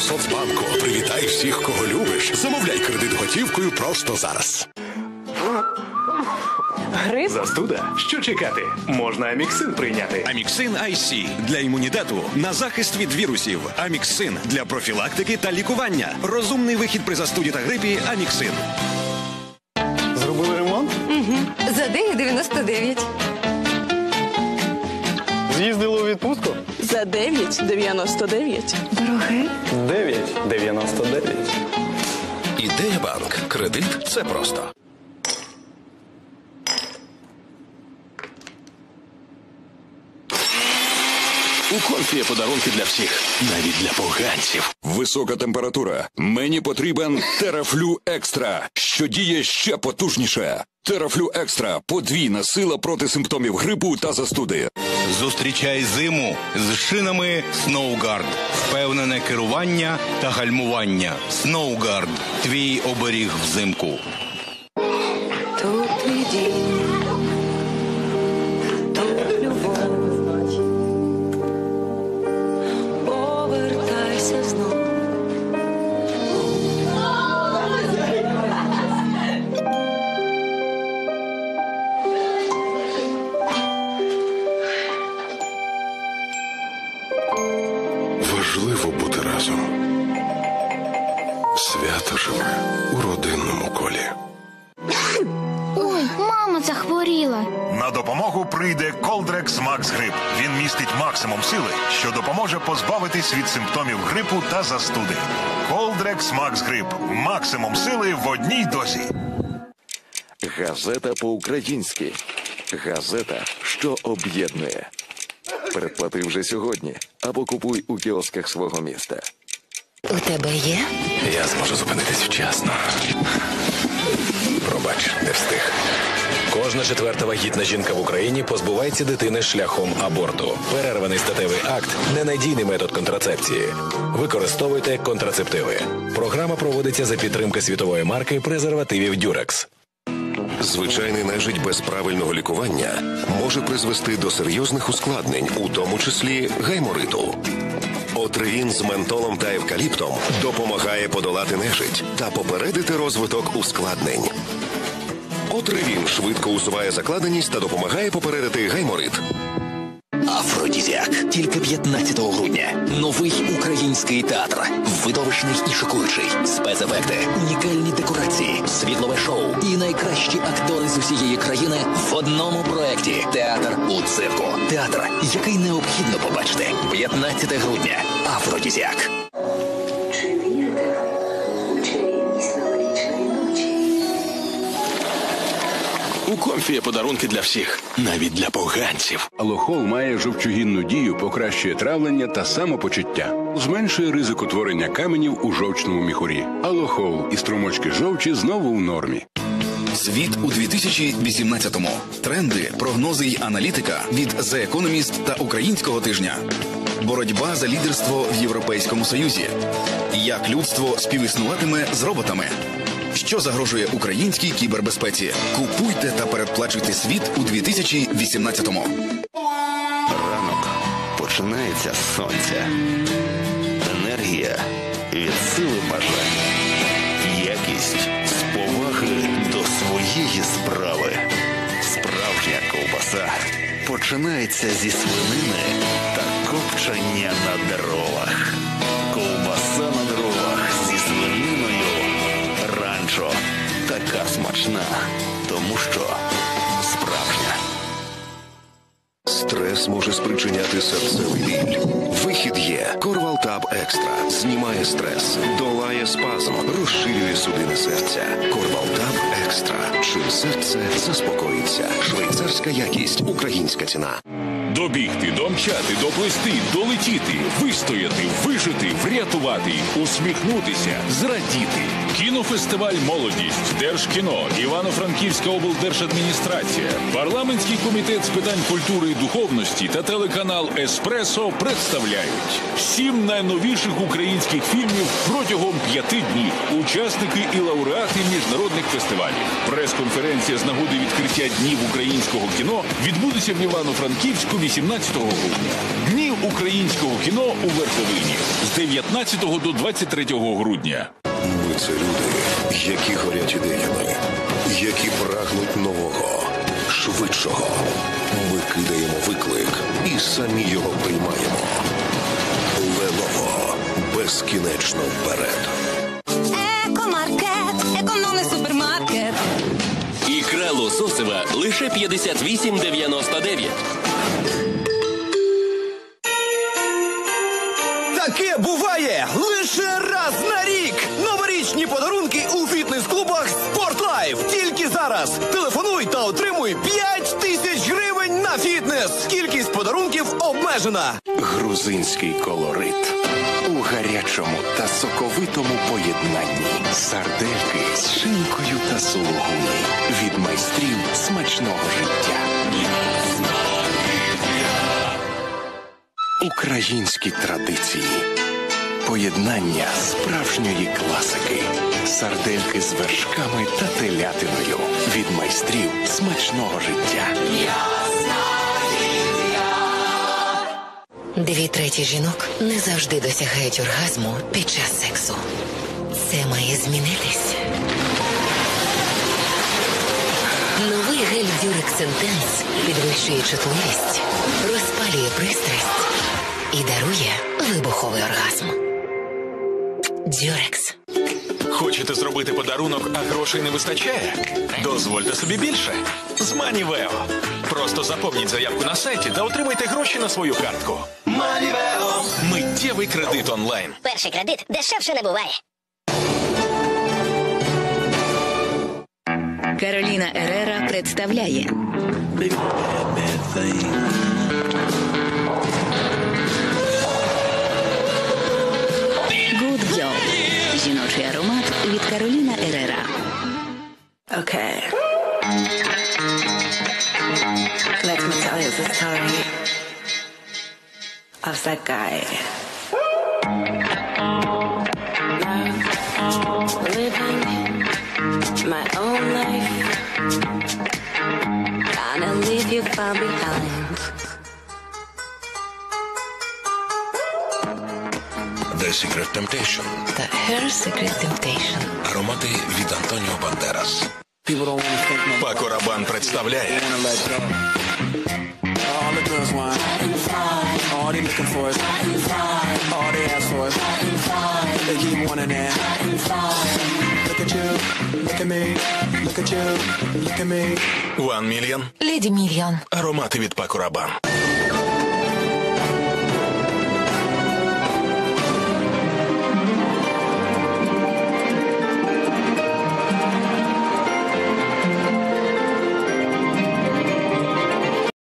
Соцбанку. Привітай всіх, кого любиш. Замовляй кредит готівкою просто зараз. Грип? Застуда? Що чекати? Можна Аміксин прийняти. Аміксин IC для імунітету на захист від вірусів. Аміксин для профілактики та лікування. Розумний вихід при застуді та грипі Аміксин. Зробили ремонт? Угу. За 9,99. З'їздили у відпустку? За 9,99. Дороге? 9,99. Ідея банк. Кредит – це просто. У Конфі є подарунки для всіх, навіть для поганців. Висока температура. Мені потрібен Терафлю Екстра, що діє ще потужніше. Терафлю Екстра – подвійна сила проти симптомів грипу та застуди. Зустрічай зиму з шинами Snowguard. Впевнене керування та гальмування. Snowguard – твій оберіг взимку. Тут твій дім, тут любов. Повертайся знов. Важливо бути разом. Свято живе у родинному колі. Ой, мама захворіла. На допомогу прийде Колдрекс Макс Грип. Він містить максимум сили, що допоможе позбавитись від симптомів грипу та застуди. Колдрекс Макс Грип. Максимум сили в одній дозі. Газета по-українськи. Газета, що об'єднує. Передплати вже сьогодні або купуй у кіосках свого міста. У тебе є? Я зможу зупинитись вчасно. Пробач, не встиг. Кожна четверта вагітна жінка в Україні позбувається дитини шляхом аборту. Перерваний статевий акт – ненадійний метод контрацепції. Використовуйте контрацептиви. Програма проводиться за підтримки світової марки презервативів Durex. Звичайний нежить без правильного лікування може призвести до серйозних ускладнень, у тому числі гаймориту. Отреїн з ментолом та евкаліптом допомагає подолати нежить та попередити розвиток ускладнень. Отреїн швидко усуває закладеність та допомагає попередити гайморит. Афродізіак. Тільки 15 грудня. Новий український театр. Видовищний і шокуючий. Спецефекти, унікальні декорації, світлове шоу і найкращі актори з усієї країни в одному проєкті. Театр у цирку. Театр, який необхідно побачити. 15 грудня. Афродізіак. У Конфі є подарунки для всіх, навіть для поганців. Алохол має жовчогінну дію, покращує травлення та самопочуття. Зменшує ризик утворення каменів у жовчному міхурі. Алохол і струмочки жовчі знову в нормі. Світ у 2018-му. Тренди, прогнози й аналітика від The Economist та Українського тижня. Боротьба за лідерство в Європейському Союзі. Як людство співіснуватиме з роботами. Що загрожує українській кібербезпеці? Купуйте та передплачуйте світ у 2018-му. Ранок починається з сонця. Енергія від сили бажання. Якість з поваги до своєї справи. Справжня ковбаса починається зі свинини та копчення на дровах. Ковбаса на дровах зі свининою. Ранчо. Така смачна, тому що справжня. Стрес може спричиняти серцевий біль. Вихід є. Корвалтаб Екстра. Знімає стрес, долає спазм, розширює судини серця. Корвалтаб Екстра. Чим серце заспокоїться. Швейцарська якість. Українська ціна. Добігти, домчати, доплисти, долетіти, вистояти, вижити, врятувати, усміхнутися, зрадіти. Кінофестиваль «Молодість», Держкіно, Івано-Франківська облдержадміністрація, парламентський комітет з питань культури і духовності та телеканал «Еспресо» представляють 7 найновіших українських фільмів протягом 5 днів. Учасники і лауреати міжнародних фестивалів. Прес-конференція з нагоди відкриття Днів українського кіно відбудеться в Івано-Франківську 18 грудня. Дні українського кіно у Верховині з 19 до 23 грудня. Ми – це люди, які горять ідеями, які прагнуть нового, швидшого. Ми кидаємо виклик і самі його приймаємо. Леново. Безкінечно вперед. Екомаркет. Економний супермаркет. Ікра лососева лише 58,99. Таке буває лише раз на рік. Новорічні подарунки у фітнес-клубах «Спортлайф». Тільки зараз. Телефонуй та отримуй 5 тисяч гривень на фітнес. Кількість подарунків обмежена. Грузинський колорит у гарячому та соковитому поєднанні. Сардельки з шинкою та сулугуні. Від майстрів смачного життя. Українські традиції. Поєднання справжньої класики. Сардельки з вершками та телятиною. Від майстрів смачного життя. 2/3 жінок не завжди досягають оргазму під час сексу. Це має змінитись. Новий гель Durex Intense підвищує чутливість, розпалює пристрасть і дарує вибуховий оргазм. Durex. Хочете зробити подарунок, а грошей не вистачає? Дозвольте собі більше. З Манівео. Просто заповніть заявку на сайті та отримайте гроші на свою картку. Манівео. Миттєвий кредит онлайн. Перший кредит дешевше не буває. Кароліна Ерера представляє Good Girl. Жіночий аромат від Кароліна Ерера. Okay. Let me tell you the story of that guy. Living my own life. Gonna leave you far behind. The Secret Temptation. The Her Secret Temptation. Аромати від Антоніо Бандерас. Пако Рабан представляє All the girls want, all they looking for is, all they ask for is, they keep wanting that. Look at you, look at me, look at you, look at me. One Million. Леді Мільйон. Аромати від Пако Рабан.